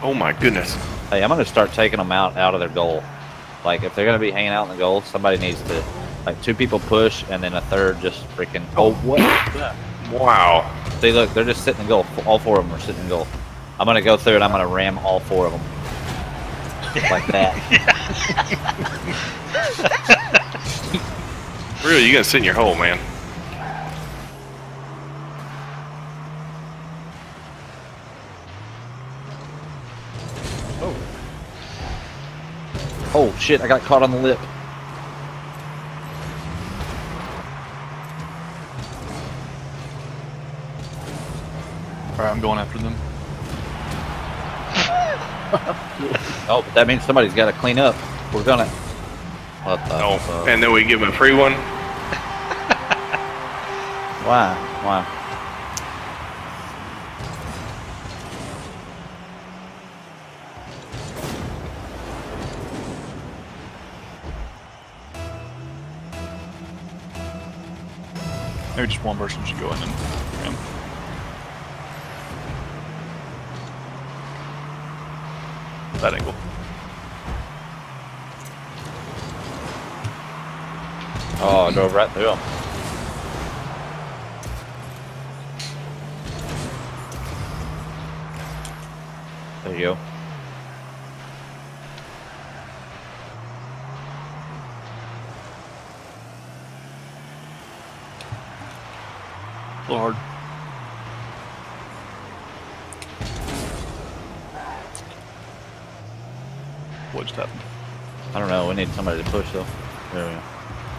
Oh my goodness. Hey, I'm gonna start taking them out of their goal. Like if they're gonna be hanging out in the goal, somebody needs to, like 2 people push and then a third just freaking. Oh what? Wow. See, look, they're just sitting in goal. All 4 of them are sitting in goal. I'm gonna go through and I'm gonna ram all 4 of them. Like that. Really, you gotta sit in your hole, man. Oh shit! I got caught on the lip. Alright, I'm going after them. Oh, but that means somebody's got to clean up. We're gonna. What the? Oh, and then we give him a free one. Why? Why? Maybe just one person should go in and ram. That angle. Oh, I drove right through them. There you go. A little hard. What just happened? I don't know. We need somebody to push though. There we go.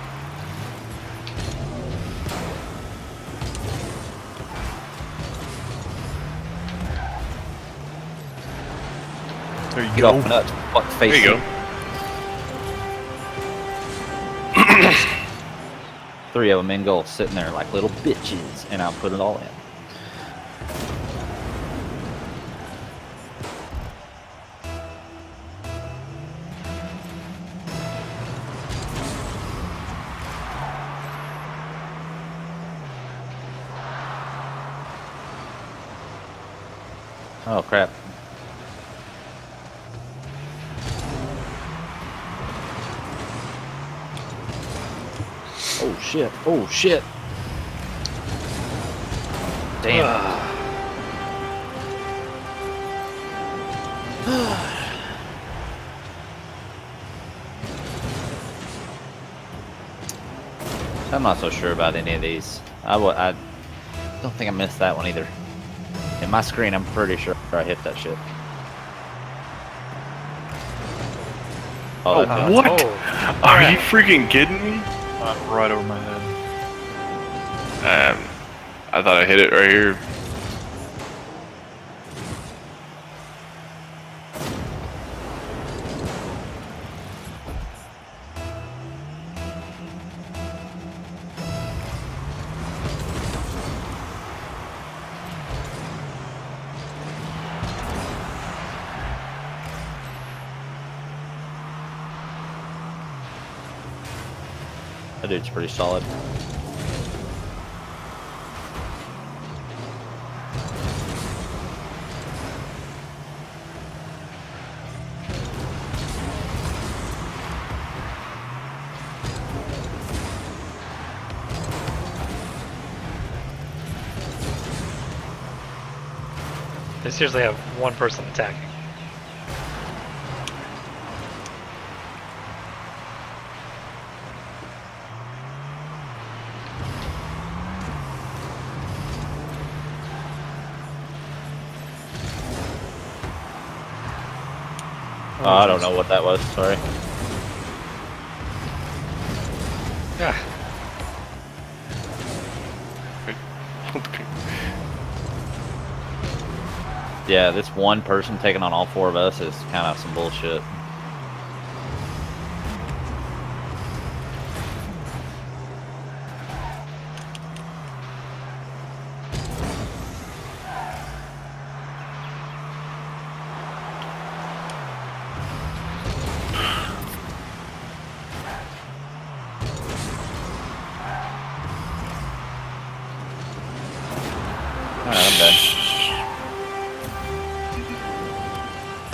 There you Get go. off my nuts. Fuck face. There you go. 3 of them in goal, sitting there like little bitches, and I'll put it all in. Oh crap. Oh shit. Oh shit. Damn. I'm not so sure about any of these. I don't think I missed that one either. In my screen, I'm pretty sure I hit that shit. Oh, that- what? Oh, Are you freaking kidding me? Right over my head. I thought I hit it right here. That dude's pretty solid. they seriously have one person attacking. Oh, I don't know what that was. Sorry. Yeah. Yeah, this one person taking on all 4 of us is kind of some bullshit. Alright, I'm done.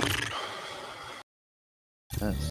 sense.